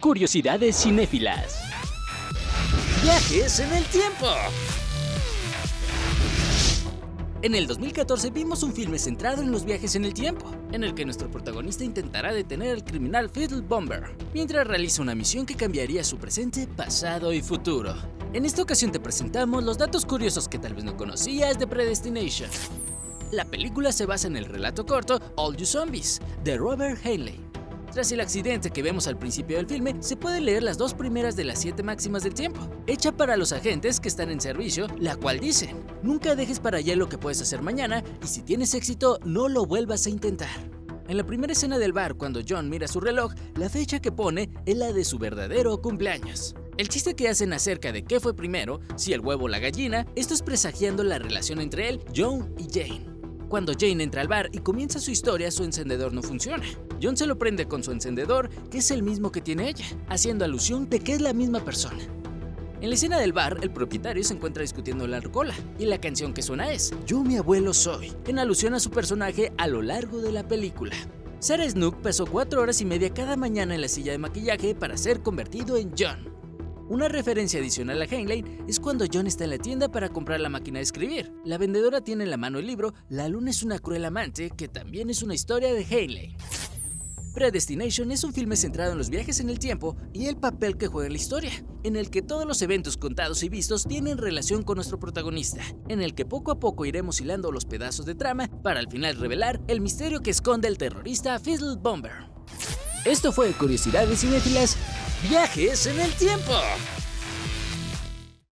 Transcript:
Curiosidades cinéfilas. Viajes en el tiempo. En el 2014 vimos un filme centrado en los viajes en el tiempo, en el que nuestro protagonista intentará detener al criminal Fiddle Bomber, mientras realiza una misión que cambiaría su presente, pasado y futuro. En esta ocasión te presentamos los datos curiosos que tal vez no conocías de Predestination. La película se basa en el relato corto All You Zombies, de Robert Heinlein. Tras el accidente que vemos al principio del filme, se pueden leer las dos primeras de las 7 máximas del tiempo, hecha para los agentes que están en servicio, la cual dice: nunca dejes para allá lo que puedes hacer mañana, y si tienes éxito, no lo vuelvas a intentar. En la primera escena del bar, cuando John mira su reloj, la fecha que pone es la de su verdadero cumpleaños. El chiste que hacen acerca de qué fue primero, si el huevo o la gallina, esto es presagiando la relación entre él, John y Jane. Cuando Jane entra al bar y comienza su historia, su encendedor no funciona. John se lo prende con su encendedor, que es el mismo que tiene ella, haciendo alusión de que es la misma persona. En la escena del bar, el propietario se encuentra discutiendo la rocola, y la canción que suena es Yo mi abuelo soy, en alusión a su personaje a lo largo de la película. Sarah Snook pasó 4 horas y media cada mañana en la silla de maquillaje para ser convertido en John. Una referencia adicional a Heinlein es cuando John está en la tienda para comprar la máquina de escribir. La vendedora tiene en la mano el libro La luna es una cruel amante, que también es una historia de Heinlein. Predestination es un filme centrado en los viajes en el tiempo y el papel que juega en la historia, en el que todos los eventos contados y vistos tienen relación con nuestro protagonista, en el que poco a poco iremos hilando los pedazos de trama para al final revelar el misterio que esconde el terrorista Fiddle Bomber. Esto fue Curiosidades cinéfilas. Viajes en el tiempo.